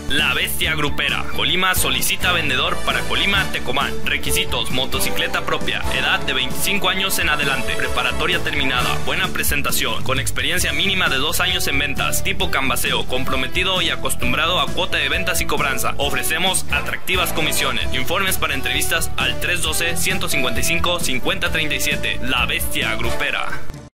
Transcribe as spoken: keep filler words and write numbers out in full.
La Bestia Grupera. Colima solicita vendedor para Colima, Tecomán. Requisitos: motocicleta propia, edad de veinticinco años en adelante, preparatoria terminada, buena presentación, con experiencia mínima de dos años en ventas, tipo cambaseo, comprometido y acostumbrado a cuota de ventas y cobranza. Ofrecemos atractivas comisiones. Informes para entrevistas al tres uno dos, uno cinco cinco, cinco cero tres siete. La Bestia Grupera.